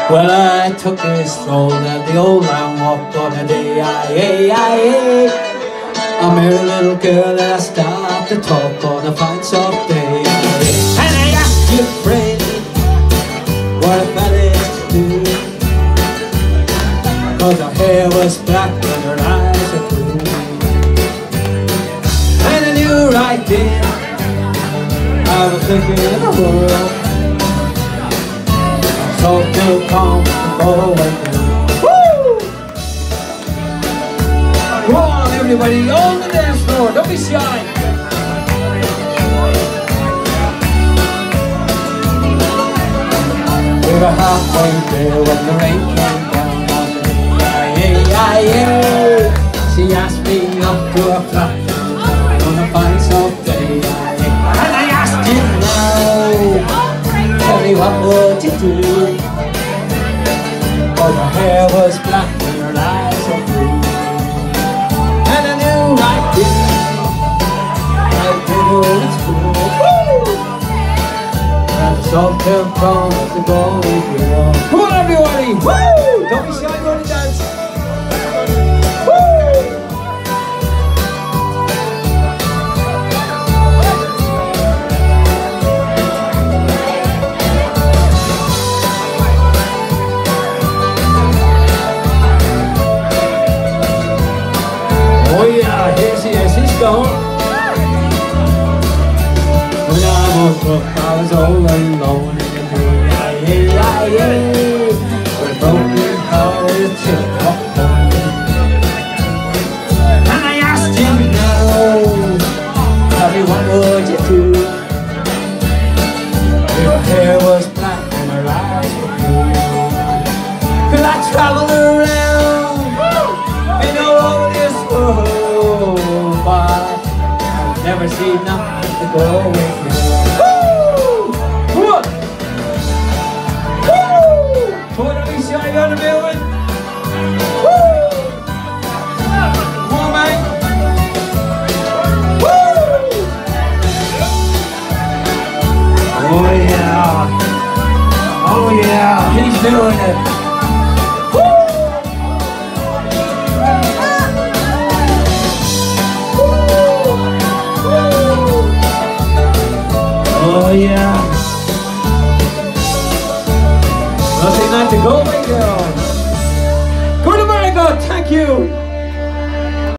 Well, I took a stroll down the old round walk on a day. I met a little girl and I stopped to talk on a fine soft day. And I asked you, friend, what if I let you do? Cause her hair was black and her eyes were blue. And I knew right then I was thinking of the world. So to come away. Woo! Come on everybody, on the dance floor, don't be shy. We were halfway there when the rain came down on me. She asked me up to a flat on a fine soft day. And I asked you now, tell me what would you do? Cause her hair was black and her eyes were blue. And I knew right then I did it school. And so till from the golden girl. Come on everybody! Woo! Don't be shy, go to dance! Oh yeah, here she is, she's gone. When I woke up, I was all alone in the day. With a broken hearted chick up home. And I asked him now, tell me what would you do? Her hair was black and her eyes were blue. Could I travel around, been all over this world, but I've never seen nothing to go with you. Woo! Come on! Woo! Come on, let me see how you got the building. Woo! Come on, mate. Woo! Oh yeah! Oh yeah! He's doing it. Oh yeah.